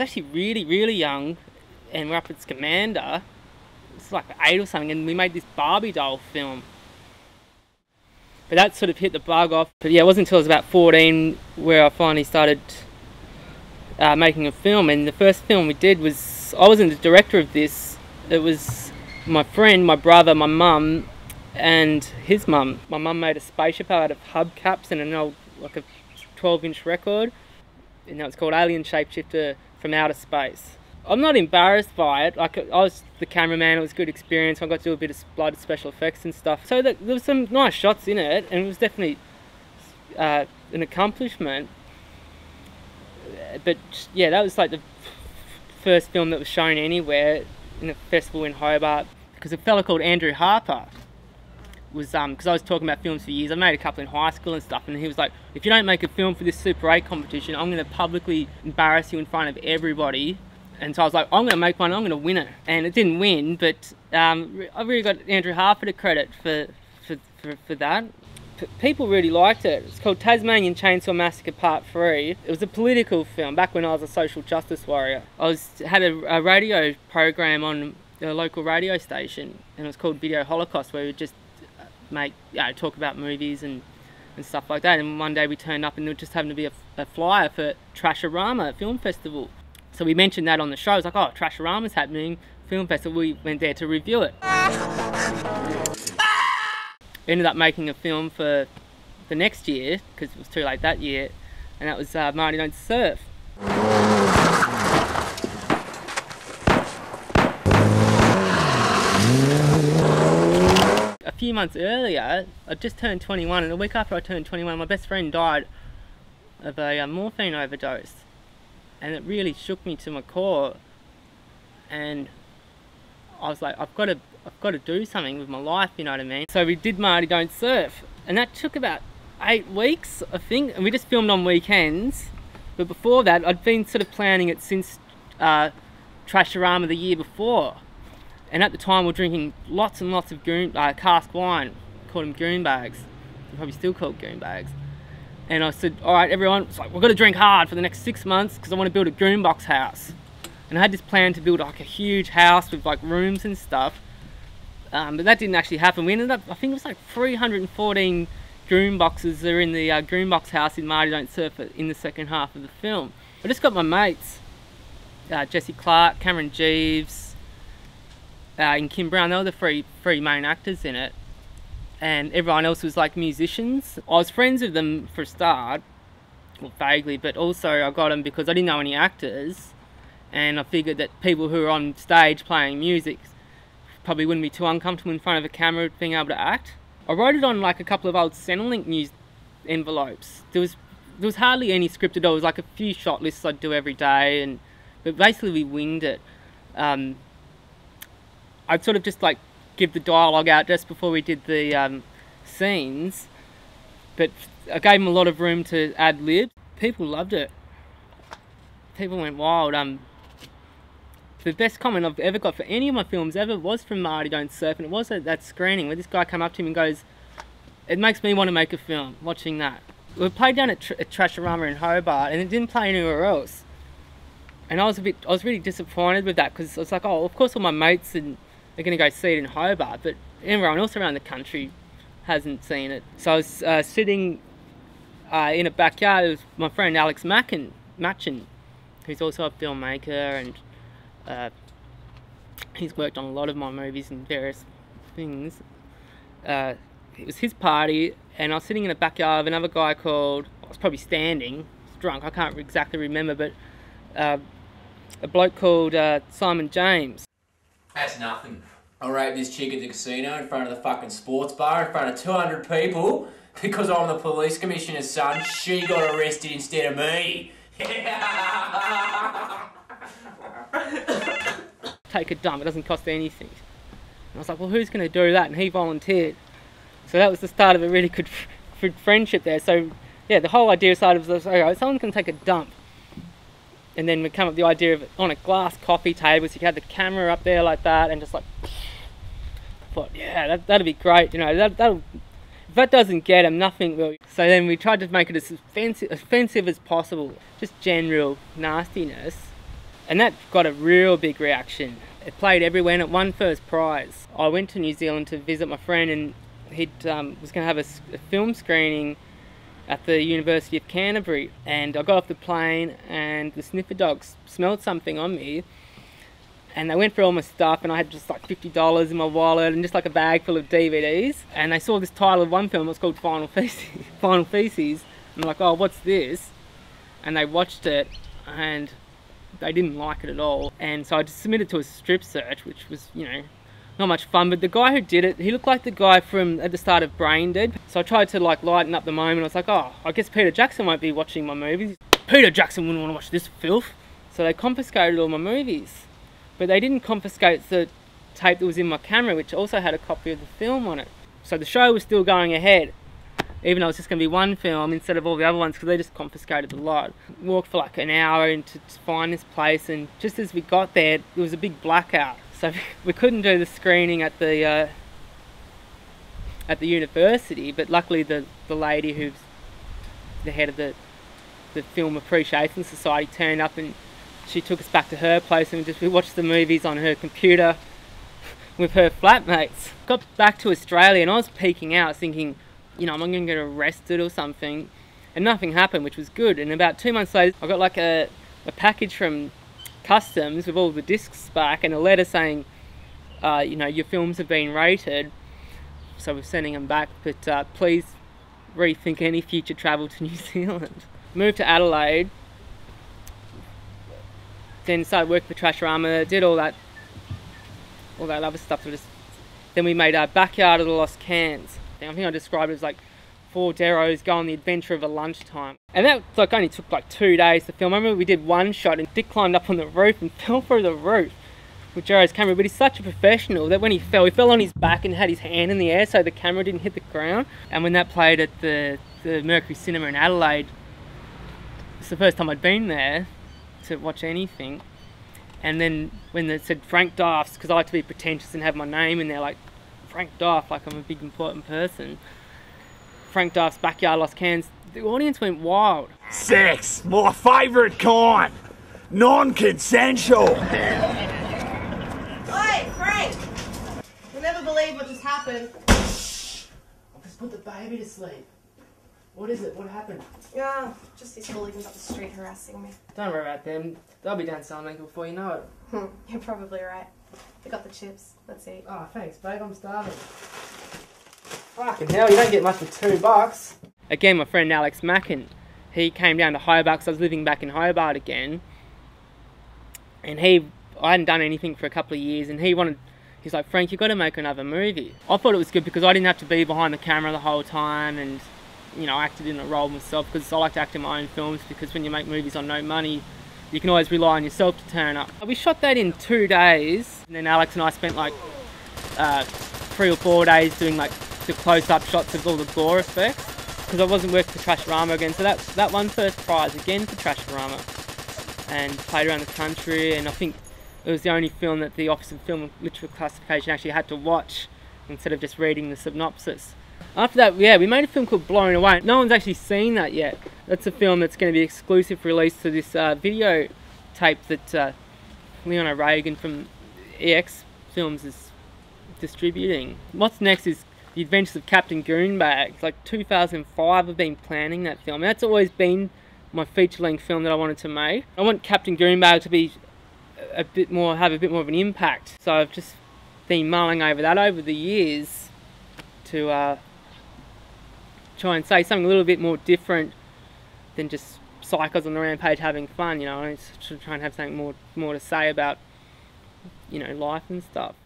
was actually really young, and we're up at Scamander. It's like 8 or something, and we made this Barbie doll film. But that sort of hit the bug off. But yeah, it wasn't until I was about 14 where I finally started making a film. And the first film we did was, I wasn't the director of this. It was my friend, my brother, my mum, and his mum. My mum made a spaceship out of hubcaps and an old, like a 12-inch record. And it's called Alien Shapeshifter from Outer Space. I'm not embarrassed by it. Like, I was the cameraman, it was a good experience. I got to do a bit of blood special effects and stuff. So there was some nice shots in it, and it was definitely an accomplishment. But yeah, that was like the first film that was shown anywhere in a festival in Hobart. Because a fella called Andrew Harper was, because I was talking about films for years, I made a couple in high school and stuff, and he was like, if you don't make a film for this Super 8 competition, I'm going to publicly embarrass you in front of everybody. And so I was like, I'm going to make one, I'm going to win it. And it didn't win, but I really got Andrew Harper to credit for that. People really liked it. It's called Tasmanian Chainsaw Massacre Part 3. It was a political film, back when I was a social justice warrior. I had a radio program on the local radio station, and it was called Video Holocaust, where we would just talk about movies and stuff like that. And one day we turned up and there just happened to be a flyer for Trashorama Film Festival. So we mentioned that on the show. It's like, oh, Trashorama's happening, film festival. We went there to review it. Ended up making a film for the next year, because it was too late that year, and that was Marty Don't Surf. A few months earlier, I just turned 21, and a week after I turned 21, my best friend died of a morphine overdose. And it really shook me to my core, and I was like, I've got to do something with my life, you know what I mean? So we did Marty Don't Surf, and that took about 8 weeks, I think, and we just filmed on weekends. But before that, I'd been sort of planning it since Trashorama the year before, and at the time we were drinking lots and lots of cask wine, called them goon bags. They're probably still called goon bags. And I said, all right, everyone, it's like, we've got to drink hard for the next 6 months because I want to build a boombox house. And I had this plan to build like a huge house with like rooms and stuff. But that didn't actually happen. We ended up, I think it was like 314 boomboxes are in the boombox house in Marty Don't Surf in the second half of the film. I just got my mates, Jesse Clark, Cameron Jeeves, and Kim Brown. They were the three main actors in it. And everyone else was like musicians. I was friends with them for a start, well, vaguely, but also I got them because I didn't know any actors, and I figured that people who were on stage playing music probably wouldn't be too uncomfortable in front of a camera being able to act. I wrote it on like a couple of old Centrelink news envelopes. There was hardly any scripted. There was like a few shot lists I'd do every day, but basically we winged it. I'd sort of just like give the dialogue out just before we did the scenes, but I gave them a lot of room to ad lib. People loved it. People went wild. The best comment I've ever got for any of my films ever was from Marty Don't Surf, and it was at that screening where this guy came up to him and goes, it makes me want to make a film watching that. We played down at Trashorama in Hobart, and it didn't play anywhere else, and I was really disappointed with that, because I was like, oh, of course all my mates and they're going to go see it in Hobart, but everyone else around the country hasn't seen it. So I was sitting in a backyard with my friend Alex Machin, who's also a filmmaker, and he's worked on a lot of my movies and various things. It was his party, and I was sitting in a backyard of another guy called, I was probably standing, I was drunk, I can't exactly remember, but a bloke called Simon James. That's nothing. I raped this chick at the casino in front of the fucking sports bar in front of 200 people because I'm the police commissioner's son. She got arrested instead of me. Take a dump, it doesn't cost anything. And I was like, well, who's going to do that? And he volunteered. So that was the start of a really good friendship there. So yeah, the whole idea started was, okay, someone's going to take a dump. And then we come up with the idea of it on a glass coffee table, so you had the camera up there like that, and just like, thought, yeah, that'd be great, you know, that'll, if that doesn't get them, nothing will. So then we tried to make it as offensive as possible, just general nastiness. and that got a real big reaction. It played everywhere and it won first prize. I went to New Zealand to visit my friend, and he was going to have a film screening at the University of Canterbury, and I got off the plane and the sniffer dogs smelled something on me, and they went through all my stuff, and I had just like $50 in my wallet and just like a bag full of DVDs, and they saw this title of one film. It was called Final Feces. Final Feces. I'm like, oh, what's this? And they watched it and they didn't like it at all, and so I just submitted to a strip search, which was, you know, not much fun. But the guy who did it, he looked like the guy from at the start of Brain Dead, so I tried to like lighten up the moment. I was like, oh, I guess Peter Jackson won't be watching my movies. Peter Jackson wouldn't want to watch this filth. So they confiscated all my movies, but they didn't confiscate the tape that was in my camera, which also had a copy of the film on it. So the show was still going ahead, even though it was just going to be one film instead of all the other ones, because they just confiscated the lot. Walked for like an hour to find this place, and just as we got there, there was a big blackout. So we couldn't do the screening at the university, but luckily the lady who's the head of the Film Appreciation Society turned up, and she took us back to her place, and we watched the movies on her computer with her flatmates. Got back to Australia and I was peeking out thinking, you know, am I going to get arrested or something? And nothing happened, which was good. And about 2 months later, I got like a package from Customs with all the discs back and a letter saying, you know, your films have been rated. So we're sending them back, but please rethink any future travel to New Zealand. Moved to Adelaide, then started working for Trasharama, did all that other stuff. Then we made Backyard of the Lost Cans. I think I described it as like 4 Deros go on the adventure of a lunchtime. And that like only took like 2 days to film. I remember we did one shot and Dick climbed up on the roof and fell through the roof with Jero's camera, but he's such a professional that when he fell on his back and had his hand in the air so the camera didn't hit the ground. And when that played at the Mercury Cinema in Adelaide, it's the first time I'd been there to watch anything. And then when they said Frank Daft, because I like to be pretentious and have my name in there, like Frank Daft, like I'm a big important person, Frank Daft's Backyard Lost Cans, the audience went wild. Sex, my favourite kind, non-consensual. Hey, Frank! You'll never believe what just happened. I've just put the baby to sleep. What is it? What happened? Yeah, just these hooligans up the street harassing me. Don't worry about them. They'll be down Salamanca before you know it. You're probably right. They got the chips. Let's eat. Oh, thanks, babe. I'm starving. Fucking hell, you don't get much for $2. Again, my friend Alex Mackin, he came down to Hobart because I was living back in Hobart again. And I hadn't done anything for a couple of years, and he's like, Frank, you've got to make another movie. I thought it was good because I didn't have to be behind the camera the whole time, and you know, I acted in a role myself because I like to act in my own films, because when you make movies on no money, you can always rely on yourself to turn up. We shot that in 2 days, and then Alex and I spent like 3 or 4 days doing like the close-up shots of all the gore effects, because I wasn't working for Trasharama again. So that won first prize again for Trasharama, and played around the country, and I think it was the only film that the Office of Film and Literature Classification actually had to watch instead of just reading the synopsis. After that, yeah, we made a film called Blown Away. No one's actually seen that yet. That's a film that's going to be exclusive release to this video tape that Leon O'Regan from EX Films is distributing. What's next is The Adventures of Captain Goonbag. Like 2005 I've been planning that film. That's always been my feature-length film that I wanted to make. I want Captain Goonbag to be have a bit more of an impact. So I've just been mulling over that over the years to try and say something a little bit more different than just psychos on the rampage having fun, you know. I should try and have something more to say about, you know, life and stuff.